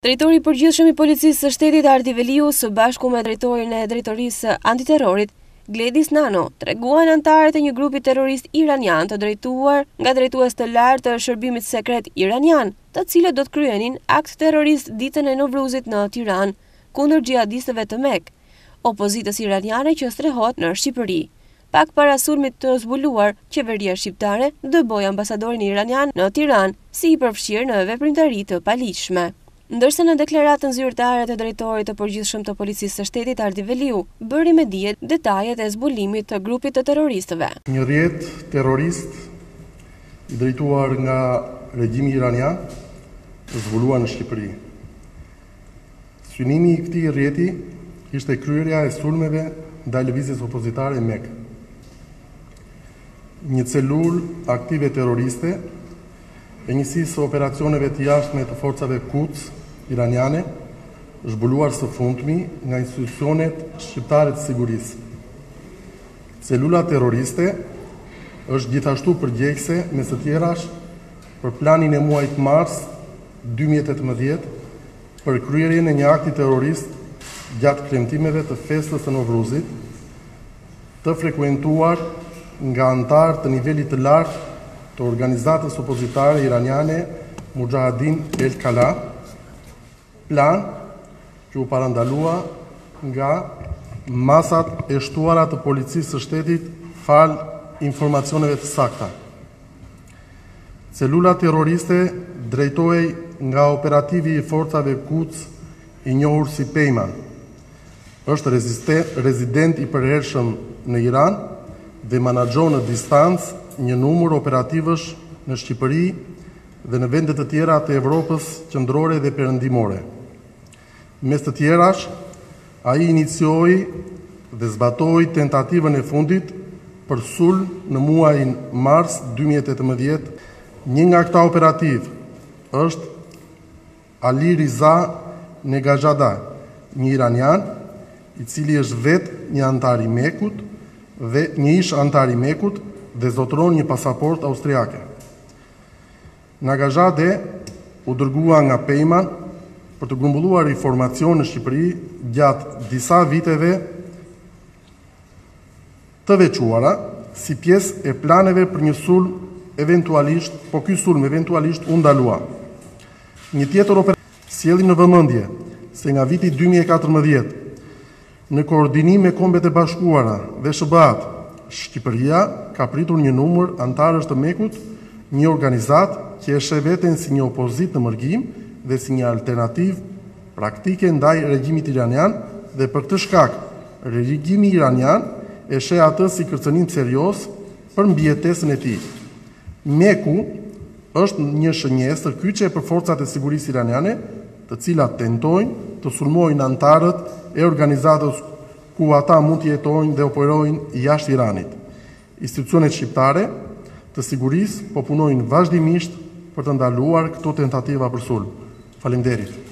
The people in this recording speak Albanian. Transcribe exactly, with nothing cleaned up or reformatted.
Drejtori i përgjithshëm i Policisë së Shtetit Ardi Veliu së bashku me drejtorin e Drejtorisë Antiterrorit Gledis Nano treguan anëtarët e një grupi terrorist iranian të drejtuar nga drejtues të lartë të shërbimit sekret iranian, të cilët do të kryenin akt terrorist ditën e Novruzit në Tiranë kundër xhihadistëve të Mek, opozitës iraniane që strehohet në Shqipëri. Pak para sulmit të zbuluar, qeveria shqiptare dëboi ambasadorin iranian në Tiranë si i përfshirë në veprimtari të paligjshme. Ndërsa në deklaratën zyrtare të drejtorit të përgjithshëm të Policisë së Shtetit Ardi Veliu bëri me dije detajet e zbulimit të grupit të terroristëve. Një rrjet terrorist i drejtuar nga regjimi iranian zbuluar në Shqipëri. Synimi i këtij rrjeti ishte kryerja e sulmeve ndaj lëvizjes opozitare Mek. Një celul aktive terroriste e njësisë operacioneve të jashtme të forcave Quds iraniane, zhbuluar së fundmi nga institucionet shqiptare të sigurisë. Celula terroriste është gjithashtu përgjegjëse mes të tjerash për planin e muajit mars dy mijë e tetëmbëdhjetë për kryerjen e një akti terrorist gjatë premtimeve të festës së Novruzit, të frekuentuar nga anëtarë të nivelit të lartë të organizatës opozitare iraniane Mujahedin El-Kala, plan që u parandalua nga masat e shtuara të policisë së shtetit fal informacioneve të sakta. Celula terroriste drejtohej nga operativi i forcave Quds i njohur si Pejman. Është rezident i përhershëm në Iran dhe menaxhon në distancë një numër operativësh në Shqipëri dhe në vende të tjera të Evropës qendrore dhe perëndimore. Mes të tjerash, ai inicioi dhe zbatoi tentativën e fundit për sulm në muajin mars dy mijë e tetëmbëdhjetë. Një nga këta operativ është Ali Riza Negajada, një iranian i cili është vetë një antar i Mekut dhe një ish antar i Mekut dhe zotëron një pasaport austriake. Negajade u dërgua nga Pejman për të grumbulluar informacion në Shqipëri gjatë disa viteve të veçuara si pjesë e planeve për një sulm eventualisht, po ky sulm eventualisht u ndalua. Një tjetër operacion sjellin në vëmendje se nga viti dy mijë e katërmbëdhjetë, në koordinim me Kombet e Bashkuara dhe S B A-t, Shqipëria ka pritur një numër antarësh të Mekut, një organizat që e sheh veten si një opozit në mërgim dhe si një alternativë praktike ndaj regjimit iranian, dhe për këtë shkak regjimi iranian e sheh atë si kërcënim serioz për mbijetesën e tij. Meku është një shënjesër kyçe për forcat e sigurisë iraniane, të cilat tentojnë të sulmojnë antarët e organizatës ku ata mund të jetojnë dhe operojnë jashtë Iranit. Institucionet shqiptare të sigurisë po punojnë vazhdimisht për të ndaluar këto tentativa për sulm. Faleminderit.